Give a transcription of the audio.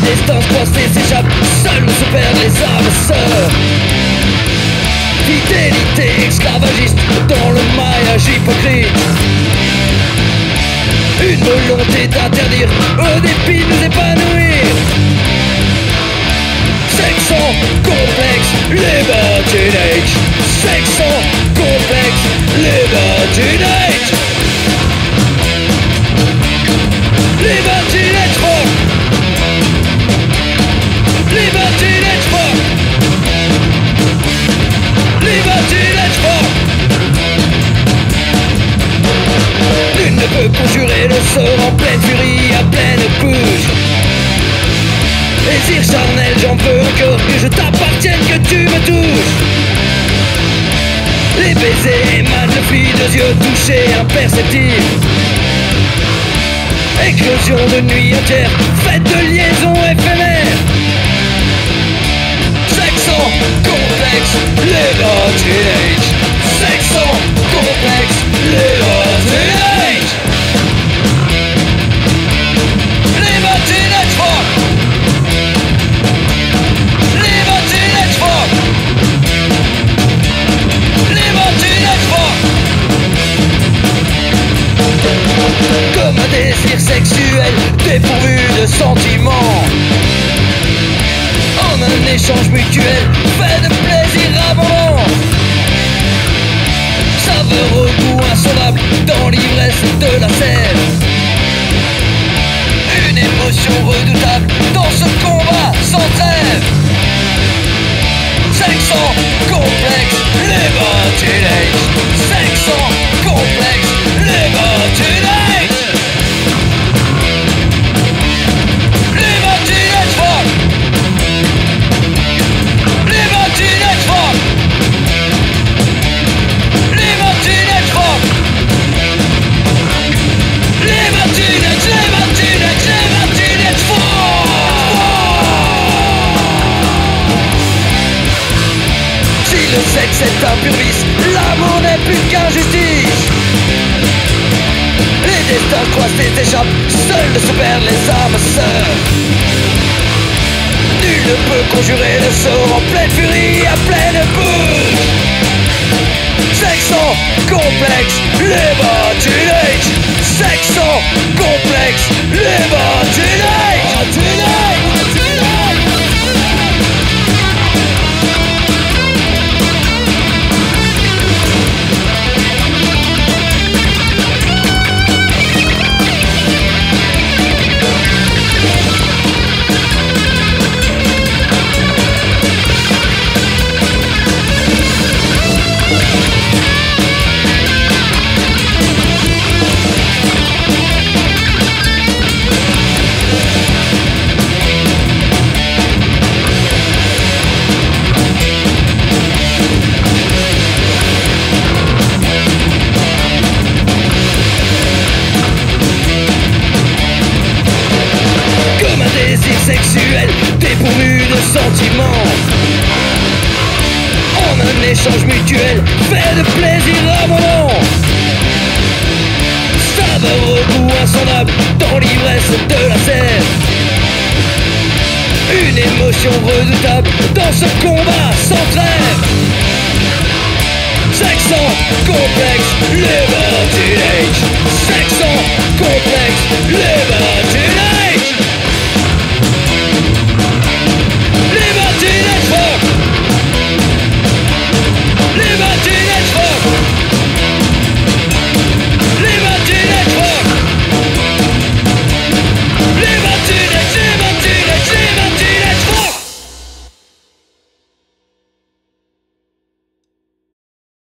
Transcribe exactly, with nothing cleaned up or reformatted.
destins croisés s'échappent, seuls se perdent les âmes sœurs. Fidélité esclavagiste dans le maillage hypocrite. Une volonté d'interdire, au dépit de nous épanouir. Sexe sans complexe, libertinage. Sexe sans complexe, libertinage. Libertinage fuck. Libertinage fuck. Libertinage fuck. Nul ne peut conjurer le sort en pleine furie, à pleine bouche. Désir charnel, j'en veux encore que je t'appartienne, que tu me touches. Les baisers émanent de filles, deux yeux touchés, imperceptibles. Éclosion de nuit entière, faite de liaisons éphémères. Sexe sans complexe, libertinage. Sexe sans complexe, libertinage. Libertinage fuck. Libertinage fuck. Libertinage fuck. Comme un désir sexuel dépourvu de sentiments, en un échange mutuel fait de plaisir abondant. Savoureux goût insondable dans l'ivresse de la sève. Une émotion redoutable dans ce combat sans trêve. Sexe sans complexe, libertinage. Sexe sans complexe, libertinage. Libertinage fuck. Libertinage fuck. Libertinage fuck. Libertinage, libertinage, libertinage fuck. Si le sexe est un pur vice, l'amour n'est plus qu'injustice. Les destins croisés s'échappent, seuls de se perdre les âmes sœurs. Nul ne peut conjurer le sort en pleine furie, à pleine bouche. Sexe sans complexe, libertinage. Sexe sans complexe, libertinage. Sexuel dépourvu de sentiments, en un échange mutuel fait de plaisir abondant. Savoureux goût insondable dans l'ivresse de la sève. Une émotion redoutable dans ce combat sans trêve. Sexe sans complexe, libertinage. Sexe sans complexe, libertinage.